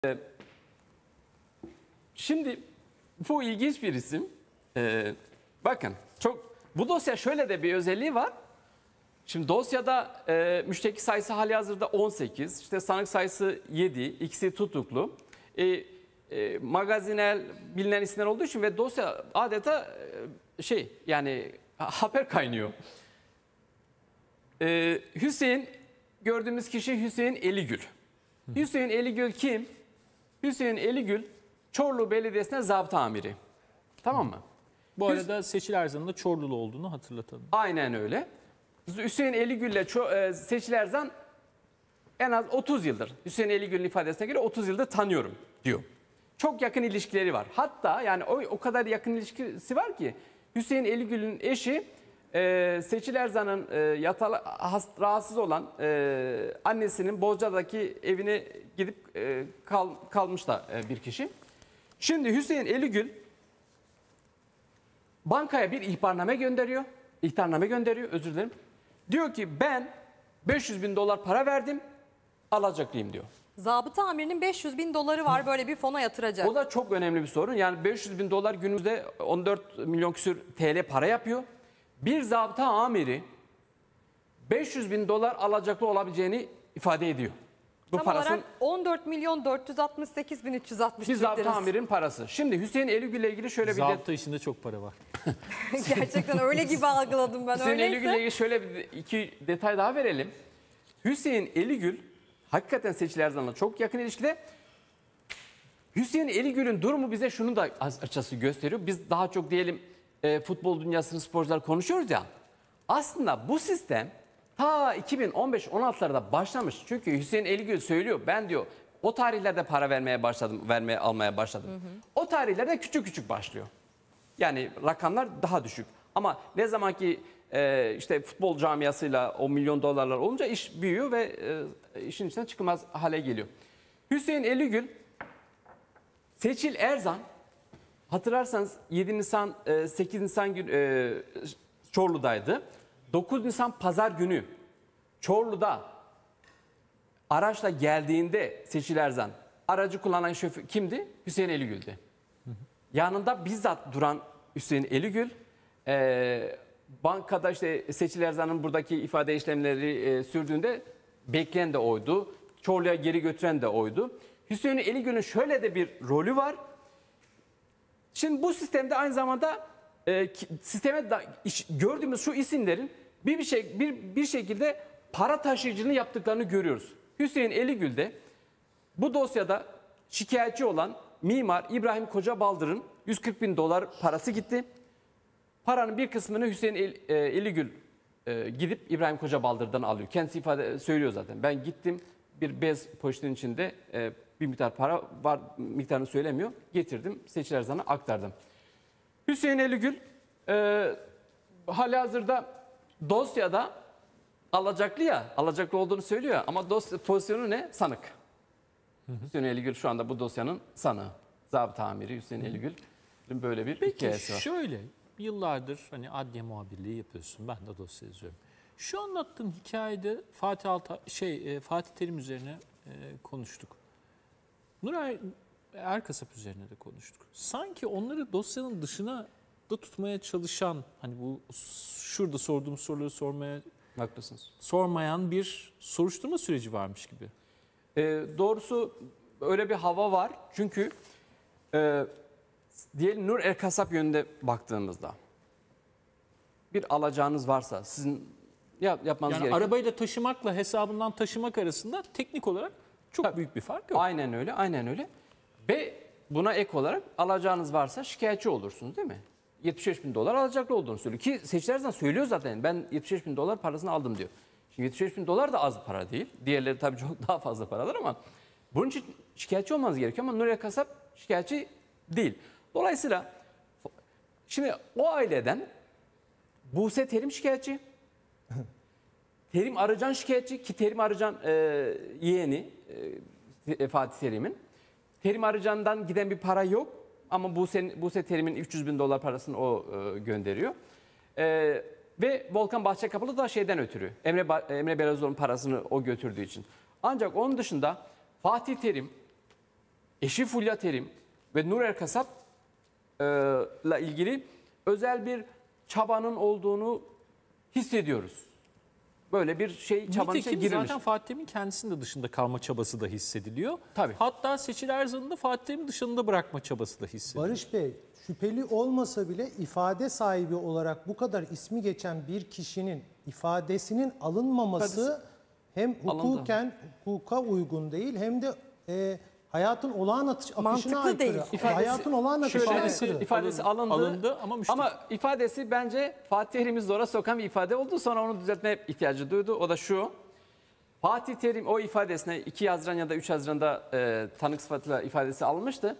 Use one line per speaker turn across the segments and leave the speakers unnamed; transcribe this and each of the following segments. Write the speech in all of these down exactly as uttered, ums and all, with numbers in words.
Ee, Şimdi bu ilginç bir isim. Ee, bakın çok bu dosya şöyle de bir özelliği var. Şimdi dosyada e, müşteki sayısı halihazırda on sekiz, işte sanık sayısı yedi, ikisi tutuklu. E, e, magazinel bilinen isimler olduğu için ve dosya adeta e, şey yani haber kaynıyor. E, Hüseyin gördüğümüz kişi Hüseyin Eligül. Hüseyin Eligül kim? Hüseyin Eligül Çorlu Belediyesi'ne zabıta amiri. Tamam mı?
Bu arada Seçil Erzan'ın da Çorlulu olduğunu hatırlatalım.
Aynen öyle. Hüseyin Eligül ile Seçil Erzan en az otuz yıldır, Hüseyin Eligül'ün ifadesine göre otuz yıldır tanıyorum diyor. Çok yakın ilişkileri var. Hatta yani o, o kadar yakın ilişkisi var ki Hüseyin Eligül'ün eşi e, Seçil Erzan'ın e, yatalı, has, rahatsız olan e, annesinin Bozca'daki evine gidip e, kal, kalmış da e, bir kişi. Şimdi Hüseyin Eligül bankaya bir ihbarname gönderiyor. İhtarname gönderiyor, özür dilerim. Diyor ki ben beş yüz bin dolar para verdim, alacaklıyım diyor.
Zabıta amirinin beş yüz bin doları var, böyle bir fona yatıracak.
O da çok önemli bir sorun. Yani beş yüz bin dolar günümüzde on dört milyon küsür T L para yapıyor. Bir zabıta amiri beş yüz bin dolar alacaklı olabileceğini ifade ediyor. Bu
Tam
parasının,
olarak on dört milyon dört yüz altmış sekiz bin üç yüz altmış
bir
Türk
zabıta
lirası.
amirin parası. Şimdi Hüseyin Eligül ile ilgili şöyle bir de...
Zabıta işinde çok para var.
Gerçekten öyle gibi algıladım ben.
Hüseyin
Öyleyse...
Eligül ile ilgili şöyle bir iki detay daha verelim. Hüseyin Eligül hakikaten Seçil Erzan'la çok yakın ilişkide. Hüseyin Eligül'ün durumu bize şunu da açıkçası gösteriyor. Biz daha çok diyelim e, futbol dünyasının sporcular konuşuyoruz ya. Aslında bu sistem ta iki bin on beş on altılarda başlamış. Çünkü Hüseyin Eligül söylüyor, ben diyor o tarihlerde para vermeye başladım, vermeye almaya başladım. Hı hı. O tarihlerde küçük küçük başlıyor. Yani rakamlar daha düşük. Ama ne zaman ki e, işte futbol camiasıyla o milyon dolarlar olunca iş büyüyor ve e, işin içinden çıkılmaz hale geliyor. Hüseyin Eligül, Seçil Erzan, hatırlarsanız yedi Nisan, sekiz Nisan gün e, Çorlu'daydı. dokuz Nisan Pazar günü Çorlu'da araçla geldiğinde Seçil Erzan, aracı kullanan şoför kimdi? Hüseyin Eligül'dü. Hı hı. Yanında bizzat duran Hüseyin Eligül, e, bankada işte Seçil Erzan'ın buradaki ifade işlemleri e, sürdüğünde bekleyen de oydu. Çorlu'ya geri götüren de oydu. Hüseyin Eligül'ün şöyle de bir rolü var. Şimdi bu sistemde aynı zamanda e, sisteme da, iş, gördüğümüz şu isimlerin bir bir, şey, bir bir şekilde para taşıyıcılığını yaptıklarını görüyoruz. Hüseyin Eligül de bu dosyada şikayetçi olan mimar İbrahim Kocabaldır'ın yüz kırk bin dolar parası gitti. Paranın bir kısmını Hüseyin El, e, Eligül e, gidip İbrahim Kocabaldır'dan alıyor. Kendisi ifade söylüyor zaten. Ben gittim bir bez poşetin içinde e, bir miktar para var, miktarını söylemiyor. Getirdim, Seçil Erzan'a aktardım. Hüseyin Eligül e, halihazırda dosyada alacaklı ya, alacaklı olduğunu söylüyor ama dosya pozisyonu ne? Sanık. Hı hı. Hüseyin Eligül şu anda bu dosyanın sanığı. Zabıta amiri Hüseyin Eligül'ün böyle bir
Peki
hikayesi var.
şöyle, yıllardır hani adliye muhabirliği yapıyorsun, ben de dosya yazıyorum. Şu anlattığın hikayede Fatih Alta, şey Fatih Terim üzerine e, konuştuk. Nuray Erkasap üzerine de konuştuk. Sanki onları dosyanın dışına da tutmaya çalışan, hani bu şurada sorduğum soruları sormaya
Haklısınız.
sormayan bir soruşturma süreci varmış gibi.
E, doğrusu öyle bir hava var. Çünkü e, diyelim Nur Erkasap yönünde baktığımızda bir alacağınız varsa sizin yap, yapmanız
yani
gereken...
arabayı da taşımakla hesabından taşımak arasında teknik olarak çok Tabii. büyük bir fark yok.
Aynen öyle, aynen öyle. Ve buna ek olarak alacağınız varsa şikayetçi olursunuz değil mi? yetmiş beş bin dolar alacaklı olduğunu söylüyor. Ki Seçil Erzan söylüyor zaten, ben yetmiş beş bin dolar parasını aldım diyor. Şimdi yetmiş beş bin dolar da az para değil. Diğerleri tabii çok daha fazla paralar ama bunun için şikayetçi olmanız gerekiyor ama Nuri Kasap şikayetçi değil. Dolayısıyla şimdi o aileden Buse Terim şikayetçi. Terim Arıcan şikayetçi ki Terim Arıcan e, yeğeni e, Fatih Terim'in. Terim Arıcan'dan giden bir para yok ama Buse, Buse Terim'in üç yüz bin dolar parasını o e, gönderiyor. E, ve Volkan Bahçekapılı da şeyden ötürü Emre, Emre Belezoğlu'nun parasını o götürdüğü için. Ancak onun dışında Fatih Terim eşi Fulya Terim ve Nur Erkasap ile ilgili özel bir çabanın olduğunu hissediyoruz. Böyle bir şey çabanın içine
Nitekim
girilmiş.
zaten Fatih Terim'in kendisinin de dışında kalma çabası da hissediliyor.
Tabii.
Hatta Seçil Erzan'ın da Fatih Terim'in dışında bırakma çabası da hissediliyor.
Barış Bey, şüpheli olmasa bile ifade sahibi olarak bu kadar ismi geçen bir kişinin ifadesinin alınmaması hem hukuken hukuka uygun değil hem de e, hayatın olağan akış- akışına
Mantıklı
aykırı.
değil.
İfadesi-
hayatın olağan akışına
İfadesi,
aykırı.
ifadesi alındı,
Alındı ama müşteri-
ama ifadesi bence Fatih Terim'i zora sokan bir ifade oldu. Sonra onu düzeltmeye ihtiyacı duydu. O da şu: Fatih Terim o ifadesine iki Haziran ya da üç Haziran'da e, tanık sıfatıyla ifadesi almıştı.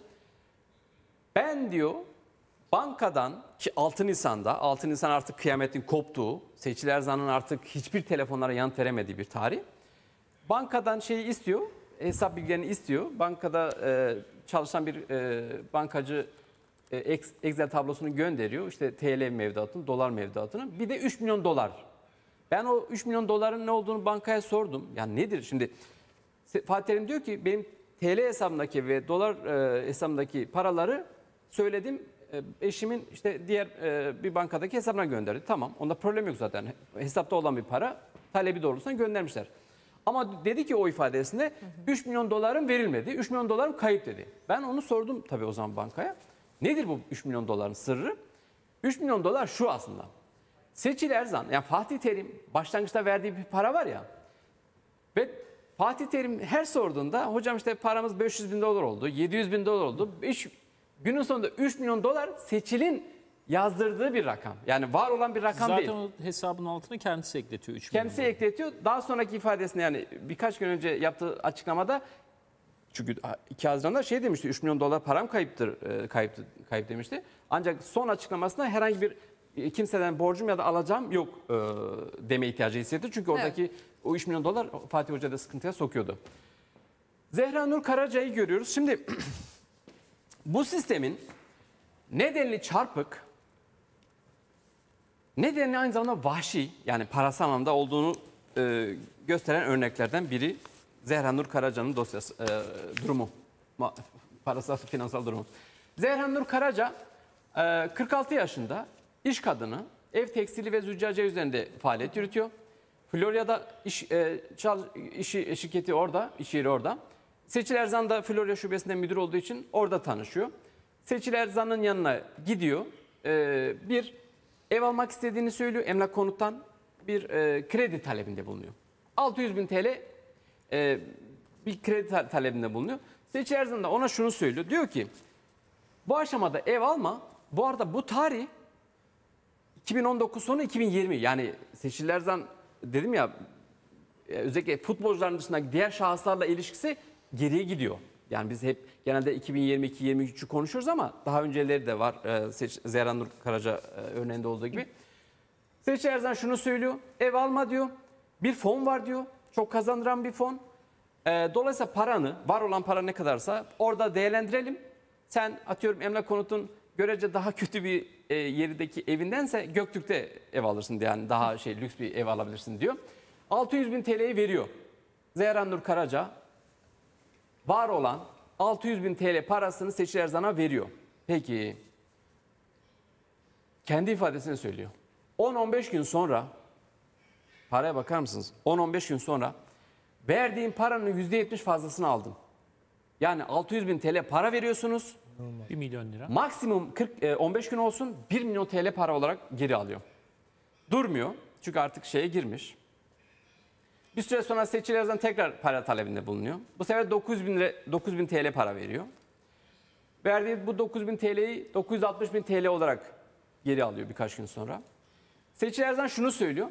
Ben diyor bankadan, ki altı Nisan'da, altı Nisan artık kıyametin koptuğu, Seçil Erzan'ın artık hiçbir telefonlara yanıt veremediği bir tarih. Bankadan şeyi istiyor, hesap bilgilerini istiyor. Bankada e, çalışan bir e, bankacı e, ex- Excel tablosunu gönderiyor. İşte T L mevduatını, dolar mevduatını. Bir de üç milyon dolar. Ben o üç milyon doların ne olduğunu bankaya sordum. Yani nedir şimdi? Fatih Terim diyor ki benim T L hesabımdaki ve dolar e, hesabımdaki paraları söyledim. E, eşimin işte diğer e, bir bankadaki hesabına gönderdi. Tamam, onda problem yok zaten. Hesapta olan bir para, talebi doğrultusunda göndermişler. Ama dedi ki o ifadesinde üç milyon dolarım verilmedi. üç milyon dolarım kayıp dedi. Ben onu sordum tabii o zaman bankaya. Nedir bu üç milyon doların sırrı? üç milyon dolar şu aslında. Seçil Erzan, yani Fatih Terim başlangıçta verdiği bir para var ya. Ve Fatih Terim her sorduğunda hocam işte paramız beş yüz bin dolar oldu, yedi yüz bin dolar oldu. Üç, günün sonunda üç milyon dolar Seçil'in yazdırdığı bir rakam. Yani var olan bir rakam
Zaten
değil.
o hesabın altına kendisi ekletiyor. üç milyon
Kendisi
dolar.
ekletiyor. Daha sonraki ifadesinde yani birkaç gün önce yaptığı açıklamada, çünkü iki Haziran'da şey demişti, üç milyon dolar param kayıptır, e, kayıp, kayıp demişti. Ancak son açıklamasında herhangi bir e, kimseden borcum ya da alacağım yok e, deme ihtiyacı hissetti. Çünkü oradaki o üç milyon dolar Fatih Hoca da sıkıntıya sokuyordu. Zehra Nur Karaca'yı görüyoruz. Şimdi bu sistemin nedenli çarpık, nedenli aynı zamanda vahşi, yani parasal anlamda olduğunu e, gösteren örneklerden biri Zehra Nur Karaca'nın dosyası, e, durumu, Ma, parasal finansal durumu. Zehra Nur Karaca e, kırk altı yaşında, iş kadını, ev tekstili ve züccaciye üzerinde faaliyet yürütüyor. Florya'da iş, e, çal, işi, şirketi orada, iş yeri orada. Seçil Erzan da Florya şubesinde müdür olduğu için orada tanışıyor. Seçil Erzan'ın yanına gidiyor. E, bir ev almak istediğini söylüyor. Emlak Konut'tan bir e, kredi talebinde bulunuyor. altı yüz bin T L e, bir kredi ta- talebinde bulunuyor. Seçil Erzan da ona şunu söylüyor. Diyor ki bu aşamada ev alma. Bu arada bu tarih iki bin on dokuz sonu iki bin yirmi. Yani Seçil Erzan dedim ya, özellikle futbolcuların dışındaki diğer şahıslarla ilişkisi geriye gidiyor. Yani biz hep genelde iki bin yirmi iki yirmi üçü konuşuyoruz ama daha önceleri de var. Ee, Zehra Nur Karaca e, örneğinde olduğu gibi. Seçil Erzan şunu söylüyor. Ev alma diyor. Bir fon var diyor. Çok kazandıran bir fon. Ee, dolayısıyla paranı, var olan para ne kadarsa orada değerlendirelim. Sen atıyorum Emlak Konut'un görece daha kötü bir e, yerdeki evindense Göktürk'te ev alırsın diye, yani daha şey lüks bir ev alabilirsin diyor. altı yüz bin T L'yi veriyor. Zehra Nur Karaca var olan altı yüz bin T L parasını Seçil Erzan'a veriyor. Peki kendi ifadesini söylüyor. on on beş gün sonra, paraya bakar mısınız? on on beş gün sonra verdiğim paranın yüzde yetmiş fazlasını aldım. Yani altı yüz bin T L para veriyorsunuz.
bir milyon lira.
Maksimum kırk, e, on beş gün olsun bir milyon T L para olarak geri alıyor. Durmuyor çünkü artık şeye girmiş. Bir süre sonra Seçil Erzan tekrar para talebinde bulunuyor. Bu sefer dokuz bin, lira, dokuz bin T L para veriyor. Verdiği bu dokuz bin T L'yi dokuz yüz altmış bin T L olarak geri alıyor birkaç gün sonra. Seçil Erzan şunu söylüyor.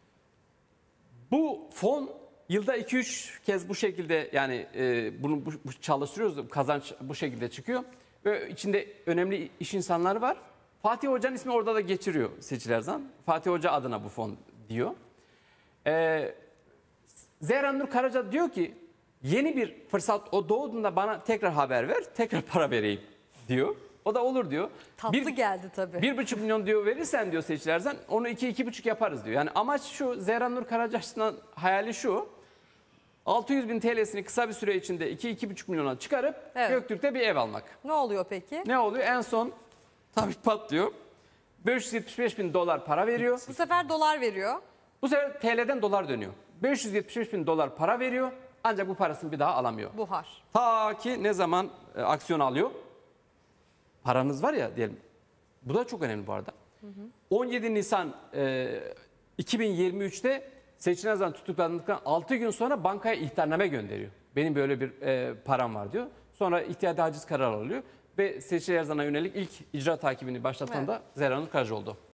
Bu fon yılda iki üç kez bu şekilde, yani e, bunu bu, bu çalıştırıyoruz, kazanç bu şekilde çıkıyor. Ve içinde önemli iş insanları var. Fatih Hoca'nın ismi orada da geçiriyor Seçil Erzan. Fatih Hoca adına bu fon diyor. Ee, Zehra Nur Karaca diyor ki yeni bir fırsat o doğduğunda bana tekrar haber ver, tekrar para vereyim diyor. O da olur diyor.
Tatlı
bir,
geldi tabii.
Bir buçuk milyon diyor verirsen diyor Seçil Erzan, onu iki iki buçuk yaparız diyor. Yani amaç şu, Zehra Nur Karaca açısından hayali şu. altı yüz bin T L'sini kısa bir süre içinde iki iki buçuk milyona çıkarıp
Evet.
Göktürk'te bir ev almak.
Ne oluyor peki?
Ne oluyor? En son tabii patlıyor. beş yüz yetmiş beş bin dolar para veriyor.
Bu sefer dolar veriyor.
Bu sefer T L'den dolar dönüyor. beş yüz yetmiş beş bin dolar para veriyor ancak bu parasını bir daha alamıyor.
Buhar.
Ta ki ne zaman e, aksiyon alıyor? Paranız var ya diyelim. Bu da çok önemli bu arada. on yedi Nisan e, iki bin yirmi üç'te Seçil Erzan tutuklandıktan altı gün sonra bankaya ihtarname gönderiyor. Benim böyle bir e, param var diyor. Sonra ihtiyati haciz kararı alıyor ve Seçil Erzan'a yönelik ilk icra takibini başlatan
Evet.
da Zehra Nur Karaca oldu.